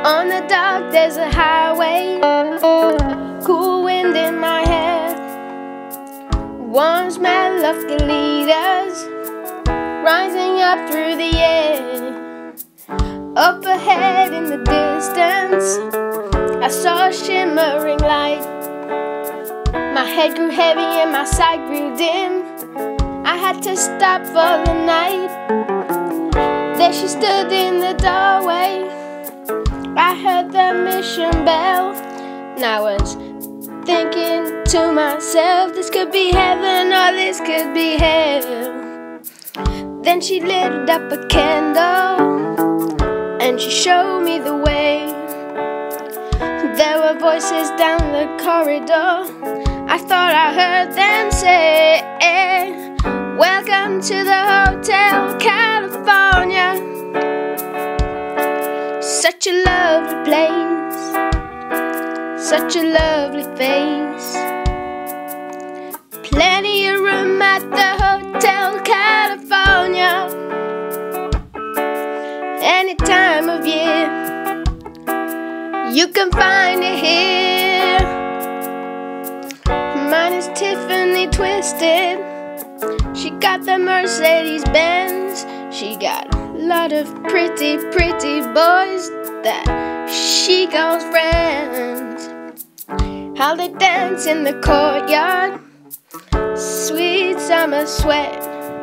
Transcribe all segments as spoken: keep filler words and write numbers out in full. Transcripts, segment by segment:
On the dark desert highway, cool wind in my hair, warm smell of colitas rising up through the air. Up ahead in the distance, I saw a shimmering light. My head grew heavy and my sight grew dim. I had to stop for the night. There she stood in the doorway. I heard the mission bell, and I was thinking to myself, this could be heaven or this could be hell. Then she lit up a candle, and she showed me the way. There were voices down the corridor. I thought I heard them say, welcome to the Hotel California. Such a lovely place, such a lovely face. Plenty of room at the Hotel California. Any time of year, you can find it here. Mine is Tiffany Twisted. She got the Mercedes Benz. She got a lot of pretty, pretty boys that she calls friends. How they dance in the courtyard, sweet summer sweat.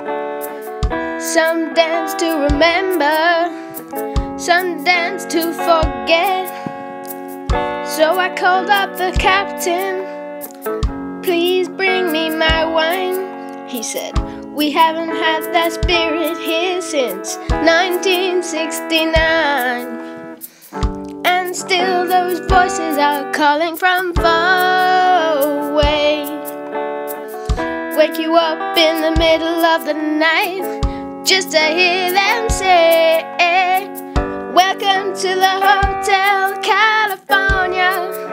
Some dance to remember, some dance to forget. So I called up the captain, please bring me my wine. He said, we haven't had that spirit here since nineteen sixty-nine. And still those voices are calling from far away. Wake you up in the middle of the night just to hear them say, welcome to the Hotel California.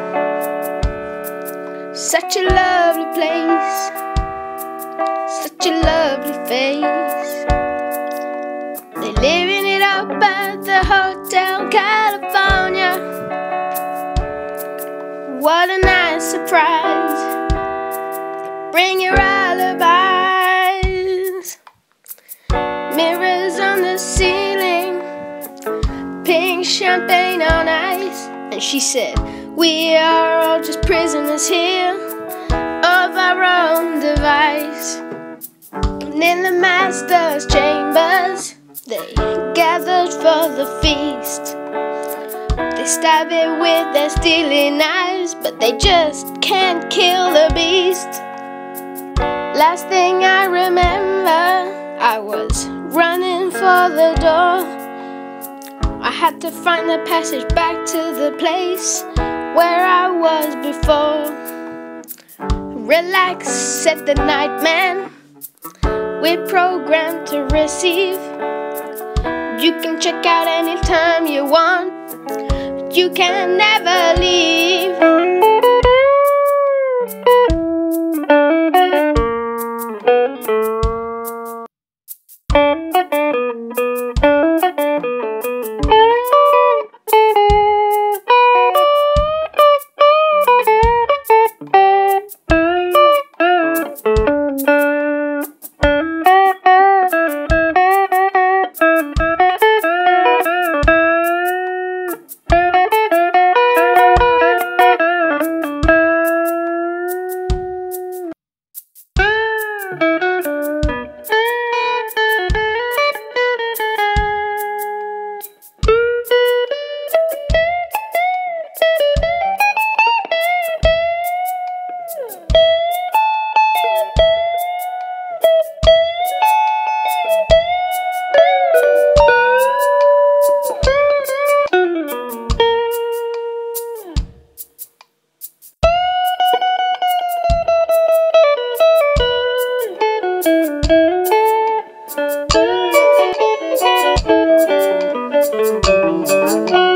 Such a lovely place, such a lovely face. They living it up at the Hotel California. What a nice surprise. Bring your alibis. Mirrors on the ceiling, pink champagne on ice. And she said, we are all just prisoners here of our own device. And in the master's chambers, they gathered for the feast. They stab it with their steely knives, but they just can't kill the beast. Last thing I remember, I was running for the door. I had to find the passage back to the place where I was before. Relax, said the night man, we're programmed to receive. You can check out anytime you want, you can never leave. Thank you.